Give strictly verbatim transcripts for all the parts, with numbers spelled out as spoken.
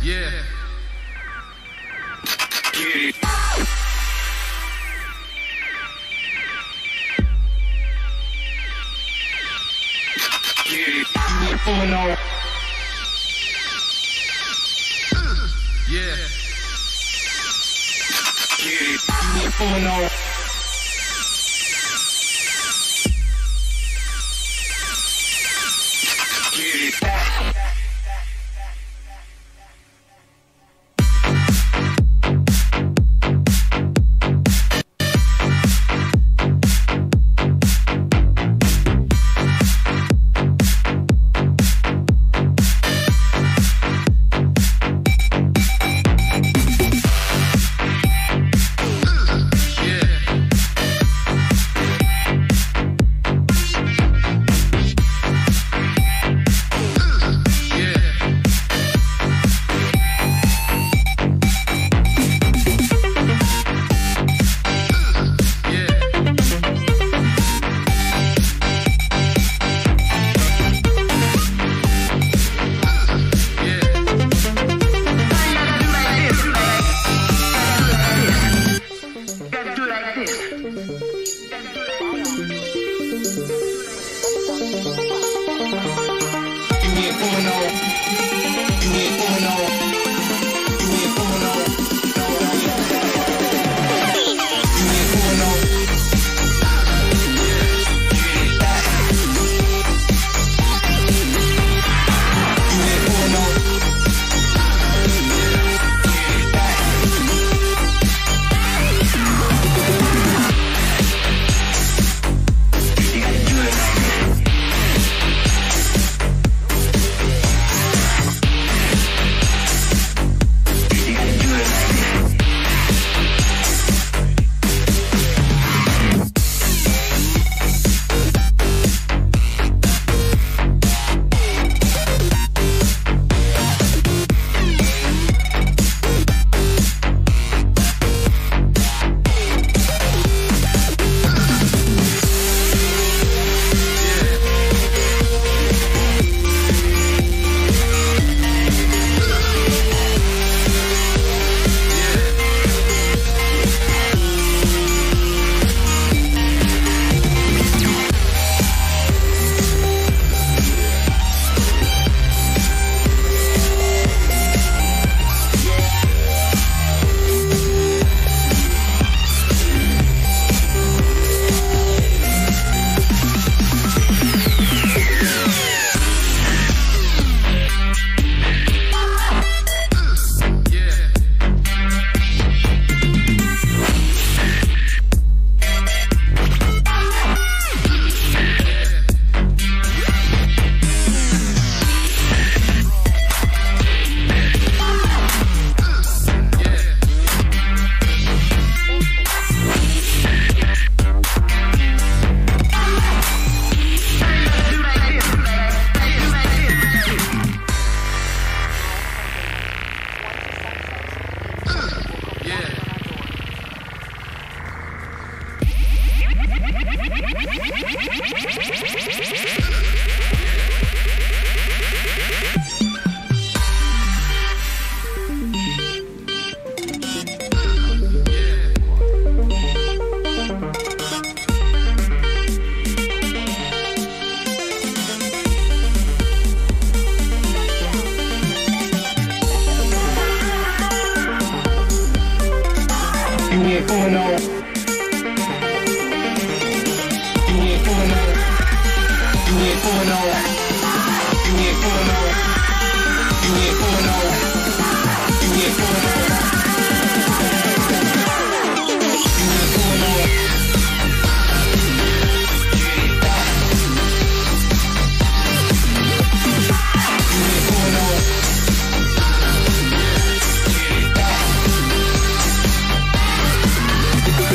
Yeah. Get it. Get it. Oh no. Yeah. Get it. Oh no. Get it.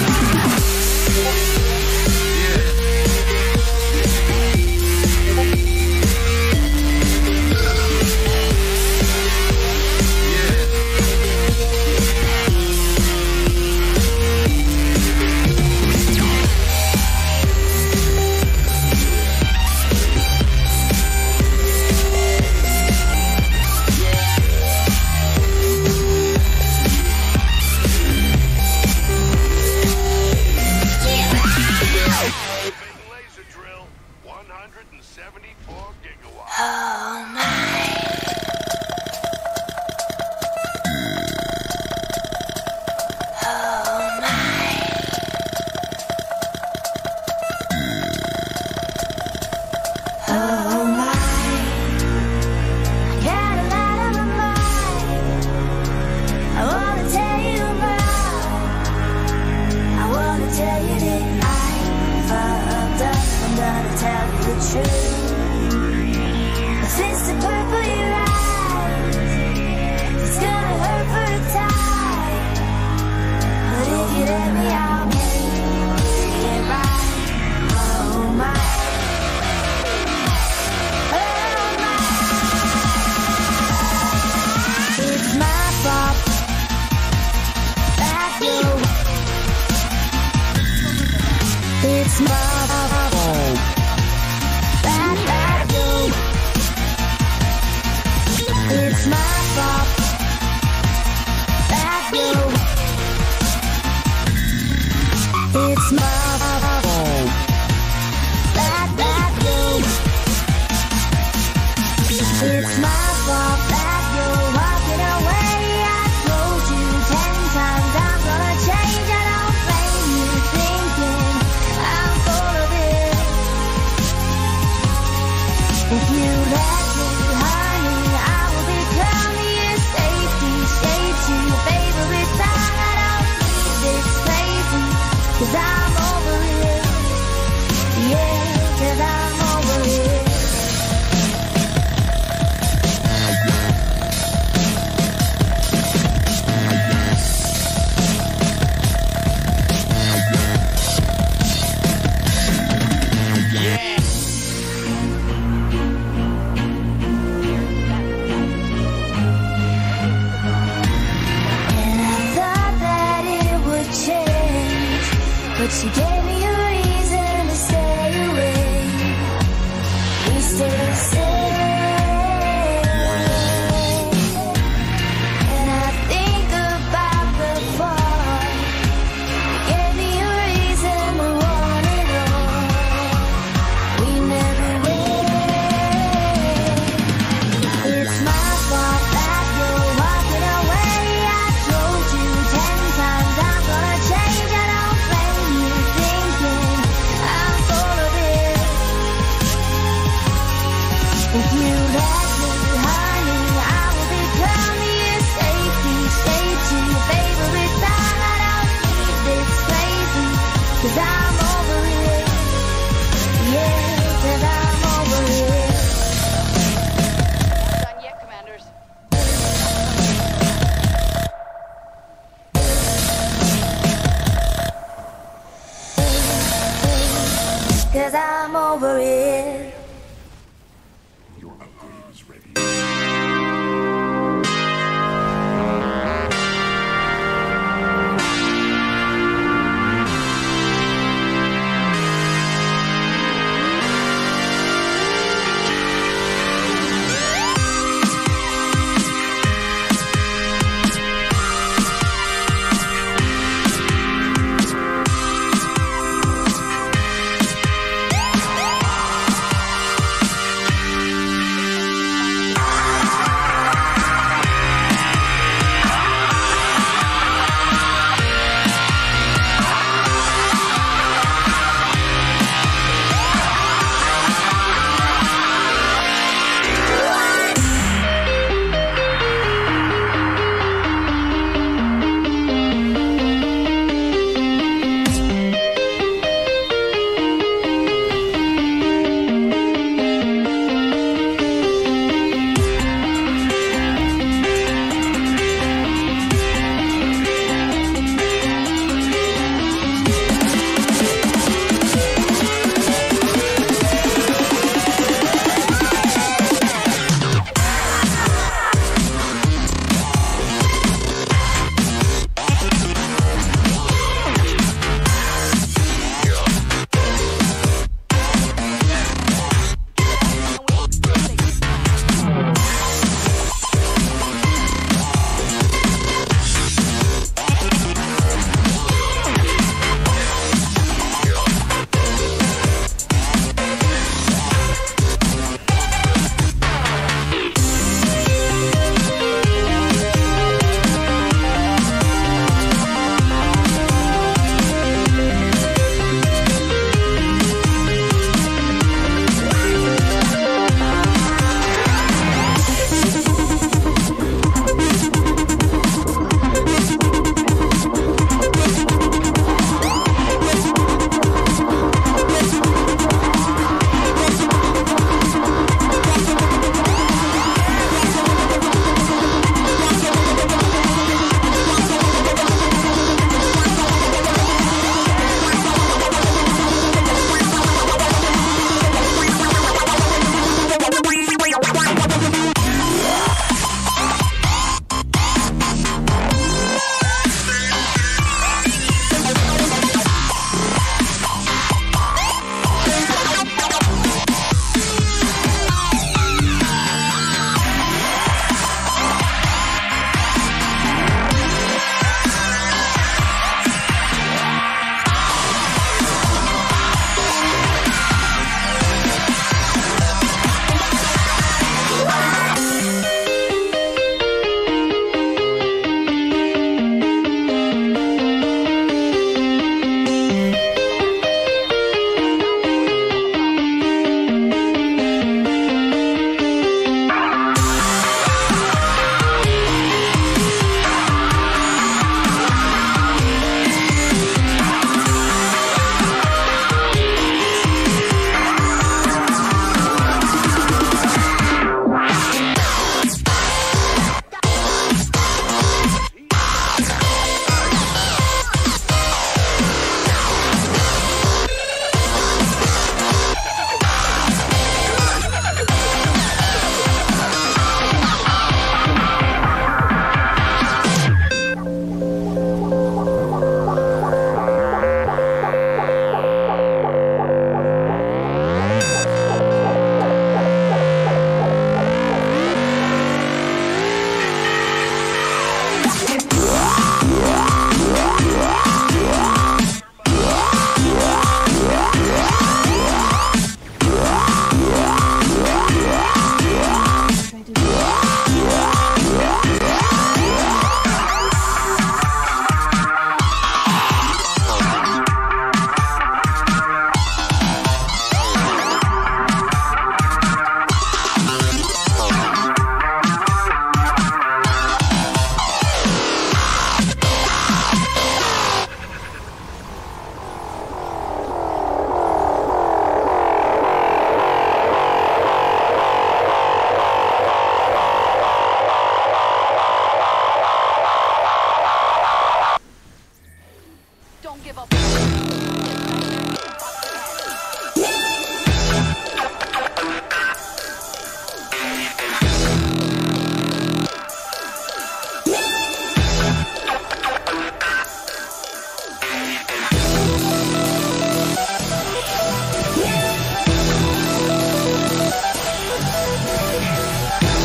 Yeah. to purple your eyes. It's gonna hurt for a time, but if you let me, I'll make it right. Oh my, oh my. It's my fault that you. It's my fault that that you. It's my fault that you. It's my fault that that you. It's my fault that you're walking away. I told you ten times I'm gonna change. I don't blame you thinking I'm full of it. If you let me, honey, I will become your safety shade to your favorite song. I don't need this crazy, cause I'm over it. Yeah, cause I'm over it. And I thought that it would change, but you gave me a reason to stay away. We stay the same. And I think about the fall. You gave me a reason to want it all. We never win. It's my fault that you're walking away. I told you ten times I'm gonna change. I don't blame you thinking I'm full of it. If you let me, honey, I will become your safety shade to your favorite song. I don't need this crazy, cause I'm over it. Yeah, cause I'm over it. Done yet, commanders? Cause I'm over it. Your upgrade is ready.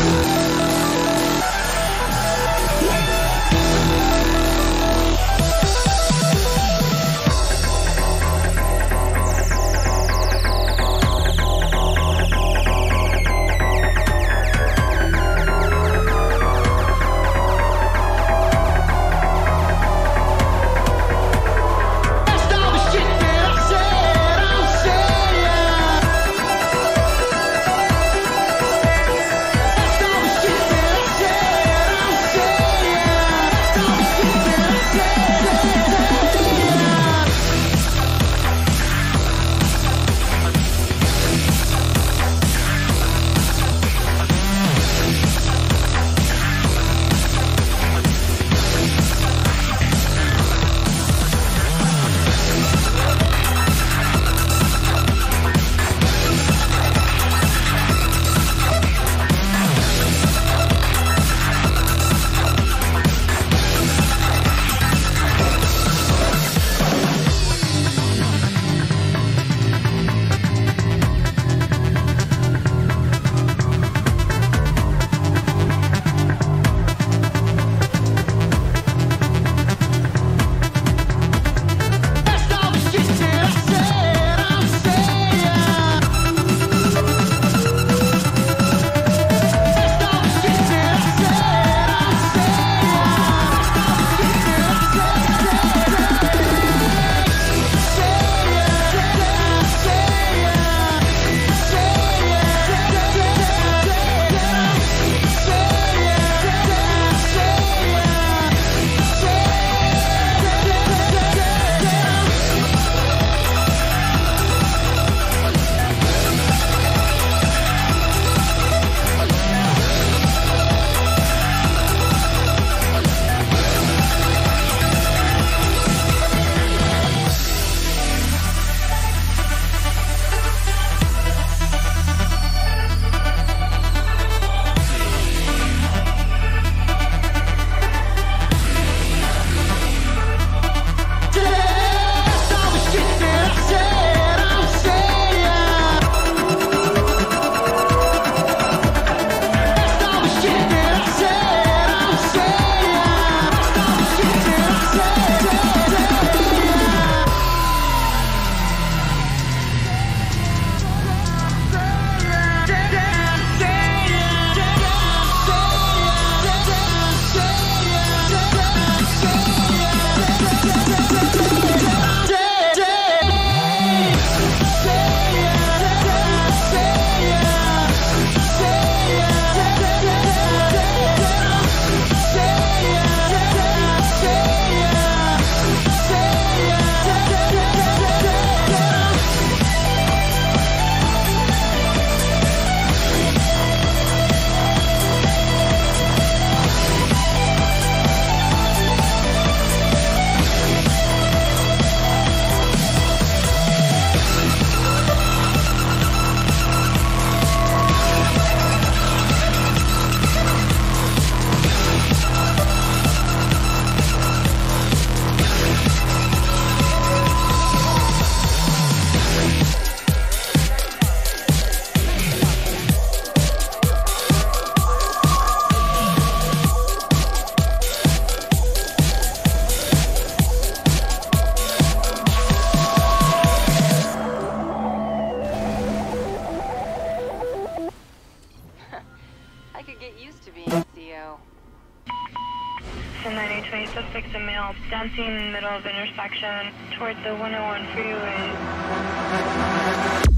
nine eight twenty, suspects a male, dancing in the middle of intersection towards the one oh one freeway.